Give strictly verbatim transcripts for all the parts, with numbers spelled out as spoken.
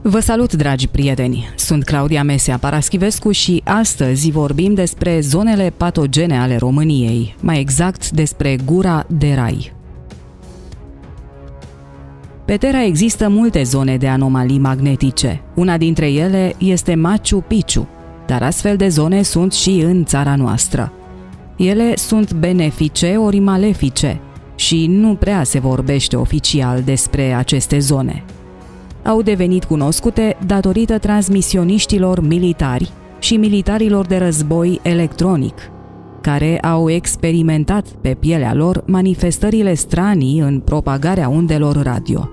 Vă salut, dragi prieteni! Sunt Claudia Mesea Paraschivescu și astăzi vorbim despre zonele patogene ale României, mai exact despre Gura de Rai. Pe Terra există multe zone de anomalii magnetice. Una dintre ele este Machu Picchu, dar astfel de zone sunt și în țara noastră. Ele sunt benefice ori malefice și nu prea se vorbește oficial despre aceste zone. Au devenit cunoscute datorită transmisioniștilor militari și militarilor de război electronic, care au experimentat pe pielea lor manifestările stranii în propagarea undelor radio.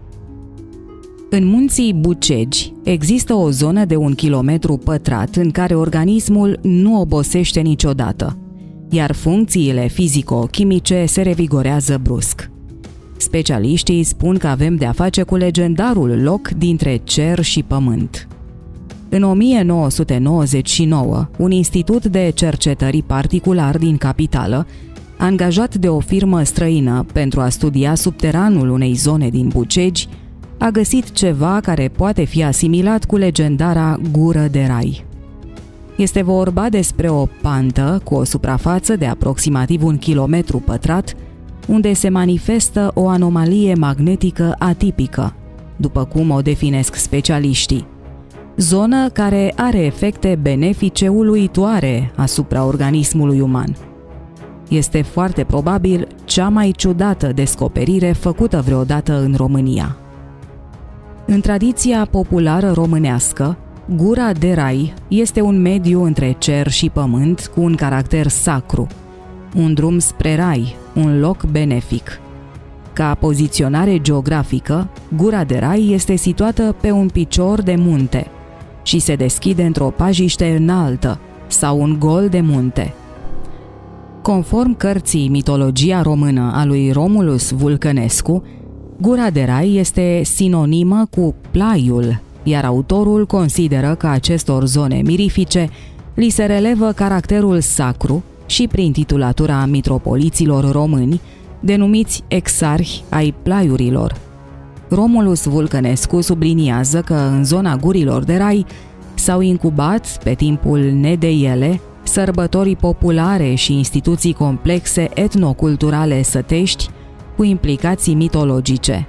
În munții Bucegi există o zonă de un kilometru pătrat în care organismul nu obosește niciodată, iar funcțiile fizico-chimice se revigorează brusc. Specialiștii spun că avem de-a face cu legendarul loc dintre cer și pământ. În o mie nouă sute nouăzeci și nouă, un institut de cercetări particular din capitală, angajat de o firmă străină pentru a studia subteranul unei zone din Bucegi, a găsit ceva care poate fi asimilat cu legendara Gură de Rai. Este vorba despre o pantă cu o suprafață de aproximativ un kilometru pătrat, unde se manifestă o anomalie magnetică atipică, după cum o definesc specialiștii. Zonă care are efecte benefice uluitoare asupra organismului uman. Este foarte probabil cea mai ciudată descoperire făcută vreodată în România. În tradiția populară românească, Gura de Rai este un mediu între cer și pământ cu un caracter sacru, un drum spre rai, un loc benefic. Ca poziționare geografică, Gura de Rai este situată pe un picior de munte și se deschide într-o pajiște înaltă sau un gol de munte. Conform cărții Mitologia română a lui Romulus Vulcănescu, Gura de Rai este sinonimă cu Plaiul, iar autorul consideră că acestor zone mirifice li se relevă caracterul sacru și prin titulatura mitropoliților români, denumiți exarhi ai plaiurilor. Romulus Vulcănescu subliniază că în zona Gurilor de Rai s-au incubat, pe timpul nedeiele, sărbători populare și instituții complexe etnoculturale sătești cu implicații mitologice.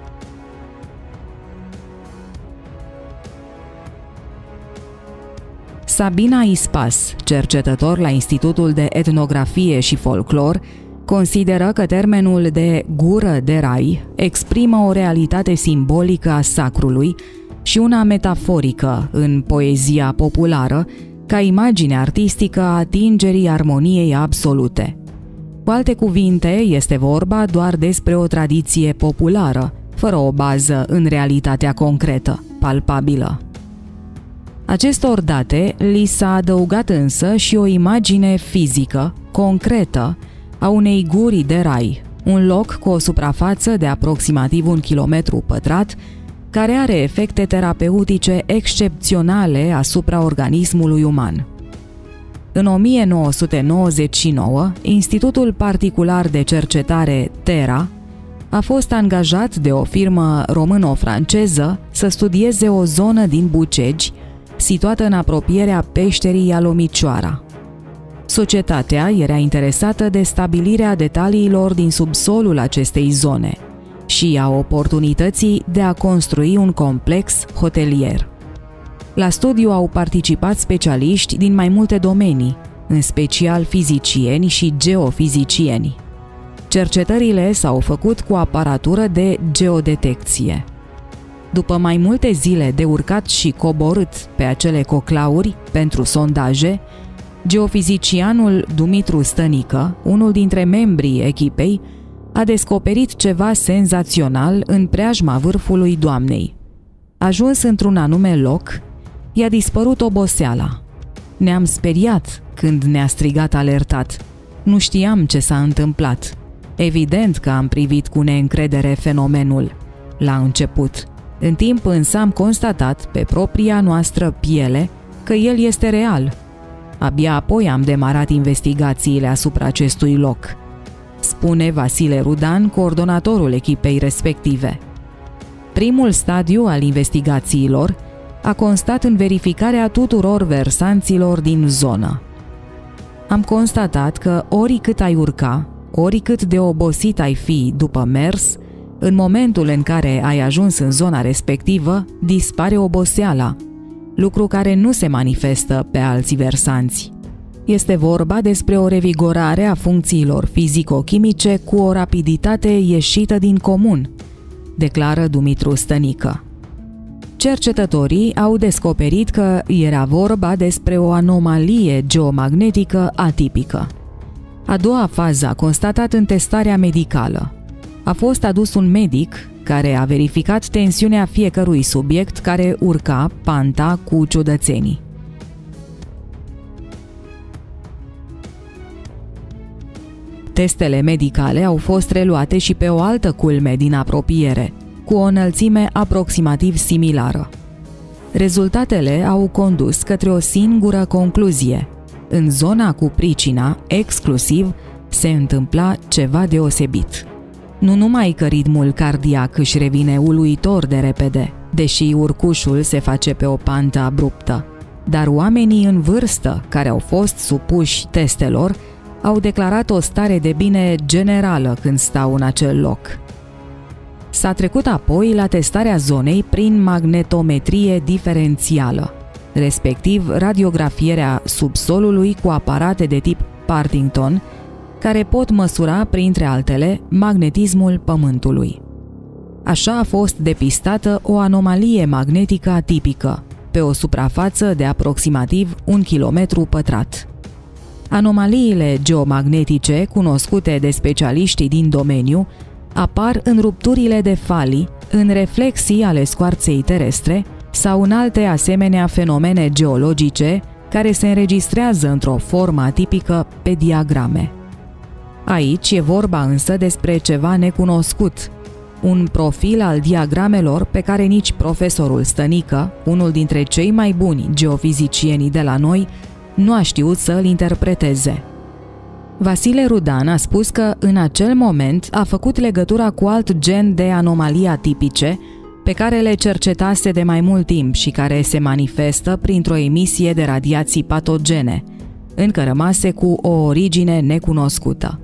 Sabina Ispas, cercetător la Institutul de Etnografie și Folclor, consideră că termenul de Gură de Rai exprimă o realitate simbolică a sacrului și una metaforică în poezia populară, ca imagine artistică a atingerii armoniei absolute. Cu alte cuvinte, este vorba doar despre o tradiție populară, fără o bază în realitatea concretă, palpabilă. Acestor date li s-a adăugat însă și o imagine fizică, concretă, a unei guri de rai, un loc cu o suprafață de aproximativ un kilometru pătrat, care are efecte terapeutice excepționale asupra organismului uman. În o mie nouă sute nouăzeci și nouă, Institutul Particular de Cercetare Terra a fost angajat de o firmă româno-franceză să studieze o zonă din Bucegi, situată în apropierea peșterii Ialomicioara. Societatea era interesată de stabilirea detaliilor din subsolul acestei zone și a oportunității de a construi un complex hotelier. La studiu au participat specialiști din mai multe domenii, în special fizicieni și geofizicieni. Cercetările s-au făcut cu aparatură de geodetecție. După mai multe zile de urcat și coborât pe acele coclauri pentru sondaje, geofizicianul Dumitru Stănică, unul dintre membrii echipei, a descoperit ceva senzațional în preajma vârfului Doamnei. Ajuns într-un anume loc, i-a dispărut oboseala. Ne-am speriat când ne-a strigat alertat. Nu știam ce s-a întâmplat. Evident că am privit cu neîncredere fenomenul la început. În timp însă am constatat pe propria noastră piele că el este real. Abia apoi am demarat investigațiile asupra acestui loc, spune Vasile Rudan, coordonatorul echipei respective. Primul stadiu al investigațiilor a constat în verificarea tuturor versanților din zonă. Am constatat că oricât ai urca, oricât de obosit ai fi după mers, în momentul în care ai ajuns în zona respectivă, dispare oboseala, lucru care nu se manifestă pe alții versanți. Este vorba despre o revigorare a funcțiilor fizico-chimice cu o rapiditate ieșită din comun, declară Dumitru Stănică. Cercetătorii au descoperit că era vorba despre o anomalie geomagnetică atipică. A doua fază a constatat în testarea medicală. A fost adus un medic care a verificat tensiunea fiecărui subiect care urca panta cu ciudățenii. Testele medicale au fost reluate și pe o altă culme din apropiere, cu o înălțime aproximativ similară. Rezultatele au condus către o singură concluzie. În zona cu pricina, exclusiv, se întâmpla ceva deosebit. Nu numai că ritmul cardiac își revine uluitor de repede, deși urcușul se face pe o pantă abruptă, dar oamenii în vârstă care au fost supuși testelor au declarat o stare de bine generală când stau în acel loc. S-a trecut apoi la testarea zonei prin magnetometrie diferențială, respectiv radiografierea subsolului cu aparate de tip Partington, care pot măsura, printre altele, magnetismul Pământului. Așa a fost depistată o anomalie magnetică atipică, pe o suprafață de aproximativ un kilometru pătrat. Anomaliile geomagnetice, cunoscute de specialiștii din domeniu, apar în rupturile de falii, în reflexii ale scoarței terestre sau în alte asemenea fenomene geologice care se înregistrează într-o formă atipică pe diagrame. Aici e vorba însă despre ceva necunoscut, un profil al diagramelor pe care nici profesorul Stănică, unul dintre cei mai buni geofizicieni de la noi, nu a știut să îl interpreteze. Vasile Rudan a spus că în acel moment a făcut legătura cu alt gen de anomalii atipice pe care le cercetase de mai mult timp și care se manifestă printr-o emisie de radiații patogene, încă rămase cu o origine necunoscută.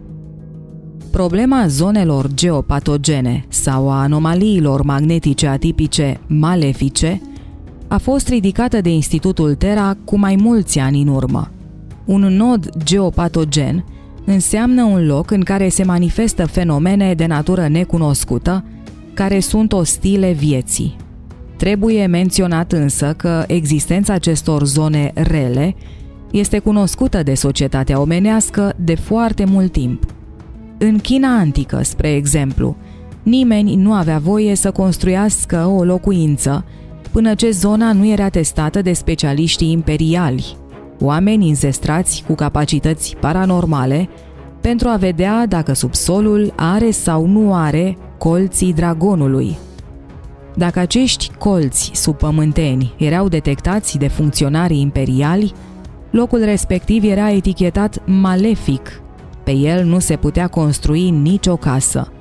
Problema zonelor geopatogene sau a anomaliilor magnetice atipice malefice a fost ridicată de Institutul Terra cu mai mulți ani în urmă. Un nod geopatogen înseamnă un loc în care se manifestă fenomene de natură necunoscută, care sunt ostile vieții. Trebuie menționat însă că existența acestor zone rele este cunoscută de societatea omenească de foarte mult timp. În China antică, spre exemplu, nimeni nu avea voie să construiască o locuință până ce zona nu era testată de specialiștii imperiali, oameni înzestrați cu capacități paranormale, pentru a vedea dacă subsolul are sau nu are colții dragonului. Dacă acești colți subpământeni erau detectați de funcționarii imperiali, locul respectiv era etichetat malefic. Pe el nu se putea construi nicio casă.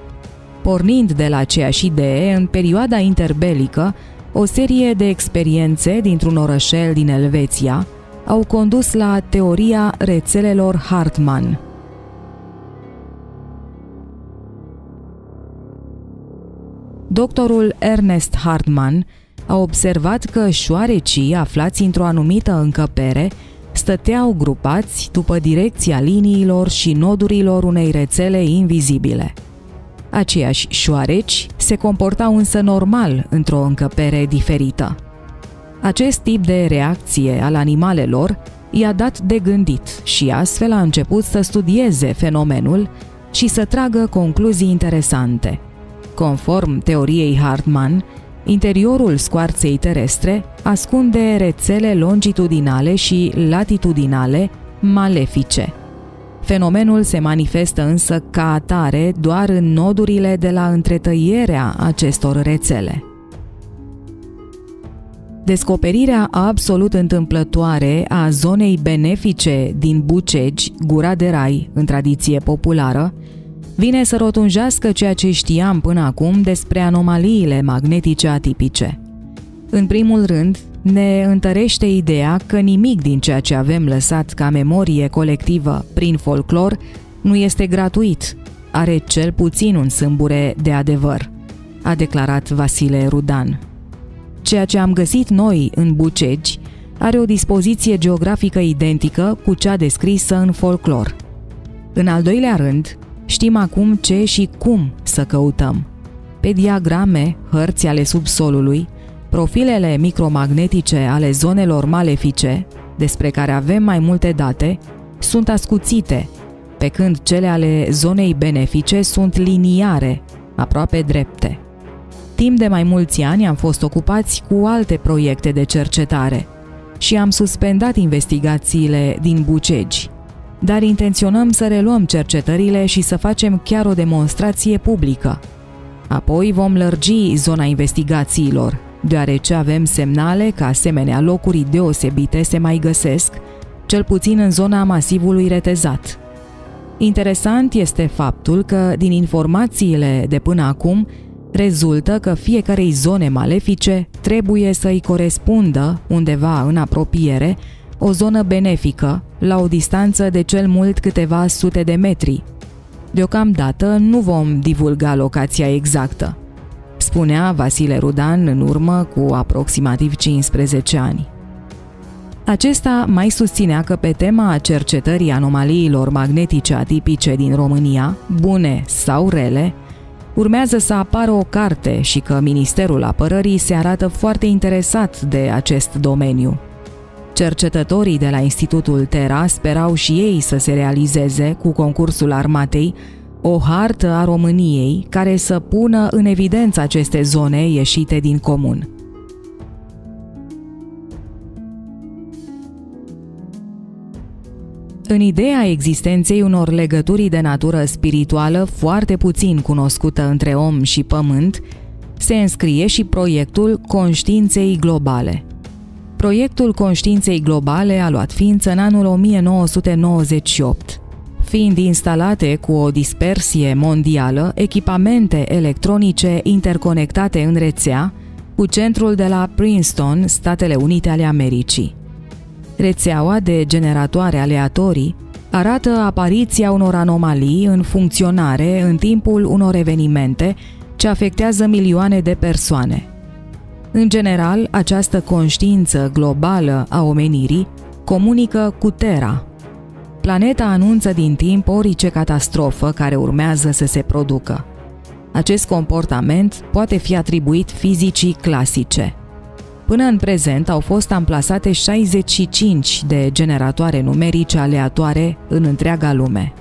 Pornind de la aceeași idee, în perioada interbelică, o serie de experiențe dintr-un orășel din Elveția au condus la teoria rețelelor Hartmann. Doctorul Ernest Hartmann a observat că șoarecii aflați într-o anumită încăpere stăteau grupați după direcția liniilor și nodurilor unei rețele invizibile. Aceiași șoareci se comportau însă normal într-o încăpere diferită. Acest tip de reacție al animalelor i-a dat de gândit și astfel a început să studieze fenomenul și să tragă concluzii interesante. Conform teoriei Hartmann, interiorul scoarței terestre ascunde rețele longitudinale și latitudinale malefice. Fenomenul se manifestă însă ca atare doar în nodurile de la întretăierea acestor rețele. Descoperirea absolut întâmplătoare a zonei benefice din Bucegi, Gura de Rai, în tradiție populară, vine să rotunjească ceea ce știam până acum despre anomaliile magnetice atipice. În primul rând, ne întărește ideea că nimic din ceea ce avem lăsat ca memorie colectivă prin folclor nu este gratuit, are cel puțin un sâmbure de adevăr, a declarat Vasile Rudan. Ceea ce am găsit noi în Bucegi are o dispoziție geografică identică cu cea descrisă în folclor. În al doilea rând, știm acum ce și cum să căutăm. Pe diagrame, hărți ale subsolului, profilele micromagnetice ale zonelor malefice, despre care avem mai multe date, sunt ascuțite, pe când cele ale zonei benefice sunt liniare, aproape drepte. Timp de mai mulți ani am fost ocupați cu alte proiecte de cercetare și am suspendat investigațiile din Bucegi, dar intenționăm să reluăm cercetările și să facem chiar o demonstrație publică. Apoi vom lărgi zona investigațiilor, deoarece avem semnale că asemenea locuri deosebite se mai găsesc, cel puțin în zona masivului retezat. Interesant este faptul că, din informațiile de până acum, rezultă că fiecarei zone malefice trebuie să-i corespundă, undeva în apropiere, o zonă benefică, la o distanță de cel mult câteva sute de metri. Deocamdată nu vom divulga locația exactă, spunea Vasile Rudan în urmă cu aproximativ cincisprezece ani. Acesta mai susținea că pe tema cercetării anomaliilor magnetice atipice din România, bune sau rele, urmează să apară o carte și că Ministerul Apărării se arată foarte interesat de acest domeniu. Cercetătorii de la Institutul Terra sperau și ei să se realizeze, cu concursul armatei, o hartă a României care să pună în evidență aceste zone ieșite din comun. În ideea existenței unor legături de natură spirituală foarte puțin cunoscută între om și pământ, se înscrie și proiectul Conștiinței Globale. Proiectul Conștiinței Globale a luat ființă în anul o mie nouă sute nouăzeci și opt, fiind instalate cu o dispersie mondială echipamente electronice interconectate în rețea cu centrul de la Princeton, Statele Unite ale Americii. Rețeaua de generatoare aleatorii arată apariția unor anomalii în funcționare în timpul unor evenimente ce afectează milioane de persoane. În general, această conștiință globală a omenirii comunică cu Terra. Planeta anunță din timp orice catastrofă care urmează să se producă. Acest comportament poate fi atribuit fizicii clasice. Până în prezent au fost amplasate șaizeci și cinci de generatoare numerice aleatoare în întreaga lume.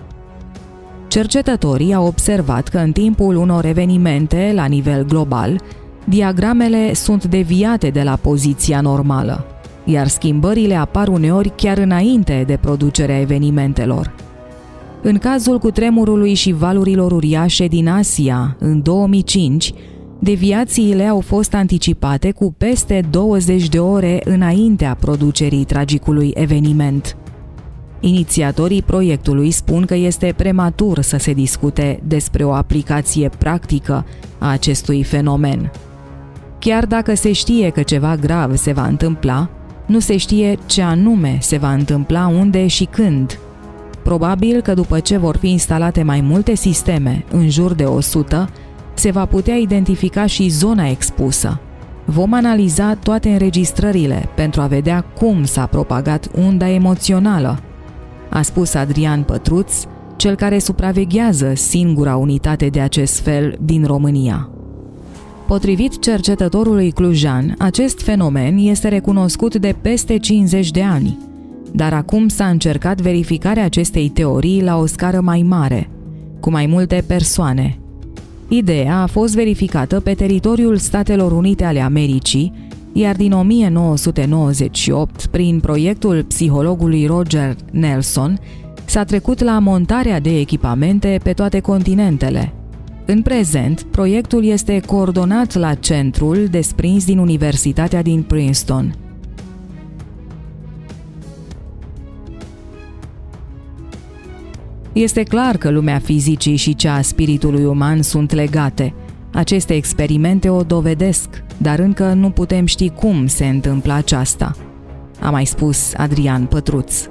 Cercetătorii au observat că în timpul unor evenimente la nivel global, diagramele sunt deviate de la poziția normală, iar schimbările apar uneori chiar înainte de producerea evenimentelor. În cazul cutremurului și valurilor uriașe din Asia, în două mii cinci, deviațiile au fost anticipate cu peste douăzeci de ore înaintea producerii tragicului eveniment. Inițiatorii proiectului spun că este prematur să se discute despre o aplicație practică a acestui fenomen. Chiar dacă se știe că ceva grav se va întâmpla, nu se știe ce anume se va întâmpla, unde și când. Probabil că după ce vor fi instalate mai multe sisteme, în jur de o sută, se va putea identifica și zona expusă. Vom analiza toate înregistrările pentru a vedea cum s-a propagat unda emoțională, a spus Adrian Pătruț, cel care supraveghează singura unitate de acest fel din România. Potrivit cercetătorului clujan, acest fenomen este recunoscut de peste cincizeci de ani, dar acum s-a încercat verificarea acestei teorii la o scară mai mare, cu mai multe persoane. Ideea a fost verificată pe teritoriul Statelor Unite ale Americii, iar din o mie nouă sute nouăzeci și opt, prin proiectul psihologului Roger Nelson, s-a trecut la montarea de echipamente pe toate continentele. În prezent, proiectul este coordonat la centrul desprins din Universitatea din Princeton. Este clar că lumea fizicii și cea a spiritului uman sunt legate, Aceste experimente o dovedesc, dar încă nu putem ști cum se întâmplă aceasta, a mai spus Adrian Pătruț.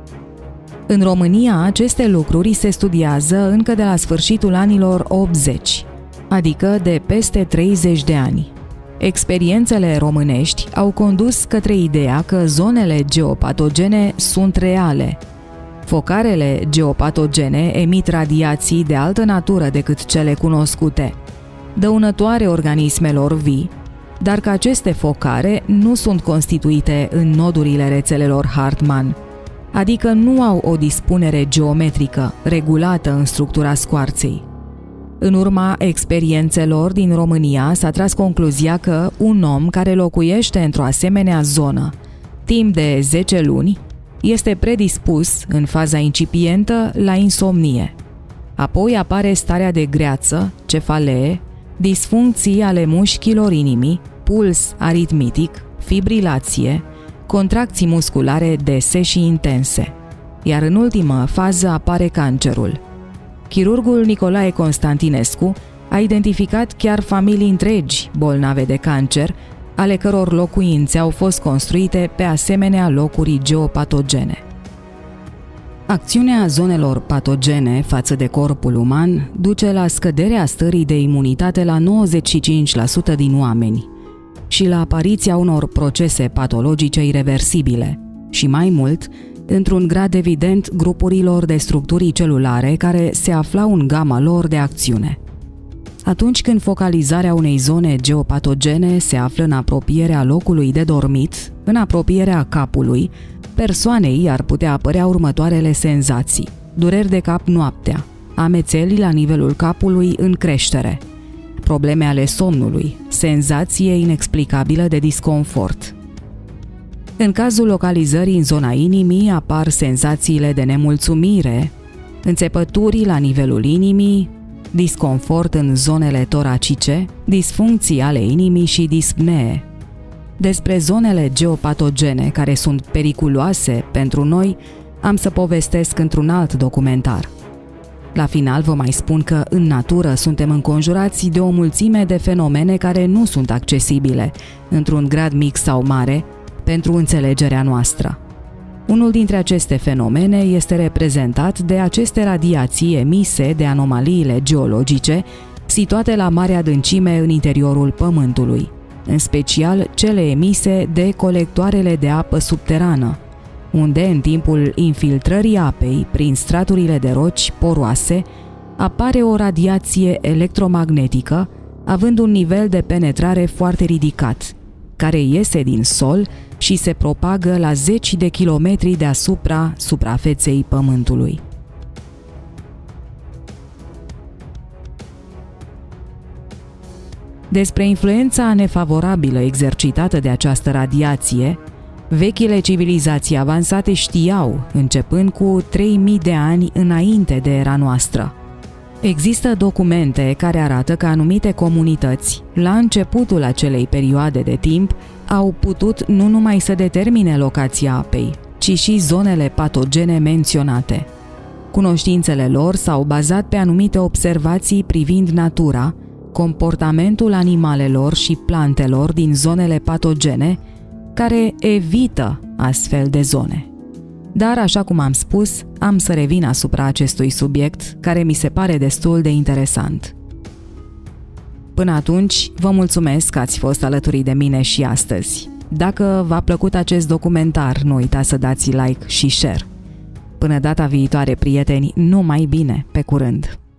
În România, aceste lucruri se studiază încă de la sfârșitul anilor optzeci, adică de peste treizeci de ani. Experiențele românești au condus către ideea că zonele geopatogene sunt reale. Focarele geopatogene emit radiații de altă natură decât cele cunoscute, dăunătoare organismelor vii, dar că aceste focare nu sunt constituite în nodurile rețelelor Hartmann, adică nu au o dispunere geometrică regulată în structura scoarței. În urma experiențelor din România s-a tras concluzia că un om care locuiește într-o asemenea zonă timp de zece luni este predispus, în faza incipientă, la insomnie. Apoi apare starea de greață, cefalee, disfuncții ale mușchilor inimii, puls aritmitic, fibrilație, contracții musculare dese și intense. Iar în ultimă fază apare cancerul. Chirurgul Nicolae Constantinescu a identificat chiar familii întregi bolnave de cancer, ale căror locuințe au fost construite pe asemenea locuri geopatogene. Acțiunea zonelor patogene față de corpul uman duce la scăderea stării de imunitate la nouăzeci și cinci la sută din oameni și la apariția unor procese patologice ireversibile și, mai mult, într-un grad evident, grupurilor de structuri celulare care se aflau în gama lor de acțiune. Atunci când focalizarea unei zone geopatogene se află în apropierea locului de dormit, în apropierea capului, persoanei ar putea apărea următoarele senzații: dureri de cap noaptea, amețeli la nivelul capului în creștere, probleme ale somnului, senzație inexplicabilă de disconfort. În cazul localizării în zona inimii apar senzațiile de nemulțumire, înțepături la nivelul inimii, disconfort în zonele toracice, disfuncții ale inimii și dispnee. Despre zonele geopatogene care sunt periculoase pentru noi am să povestesc într-un alt documentar. La final vă mai spun că în natură suntem înconjurați de o mulțime de fenomene care nu sunt accesibile, într-un grad mic sau mare, pentru înțelegerea noastră. Unul dintre aceste fenomene este reprezentat de aceste radiații emise de anomaliile geologice situate la mare adâncime în interiorul Pământului, în special cele emise de colectoarele de apă subterană, unde în timpul infiltrării apei prin straturile de roci poroase apare o radiație electromagnetică având un nivel de penetrare foarte ridicat, care iese din sol și se propagă la zeci de kilometri deasupra suprafeței Pământului. Despre influența nefavorabilă exercitată de această radiație, vechile civilizații avansate știau, începând cu trei mii de ani înainte de era noastră. Există documente care arată că anumite comunități, la începutul acelei perioade de timp, au putut nu numai să determine locația apei, ci și zonele patogene menționate. Cunoștințele lor s-au bazat pe anumite observații privind natura, comportamentul animalelor și plantelor din zonele patogene, care evită astfel de zone. Dar, așa cum am spus, am să revin asupra acestui subiect, care mi se pare destul de interesant. Până atunci, vă mulțumesc că ați fost alături de mine și astăzi. Dacă v-a plăcut acest documentar, nu uitați să dați like și share. Până data viitoare, prieteni, numai bine, pe curând!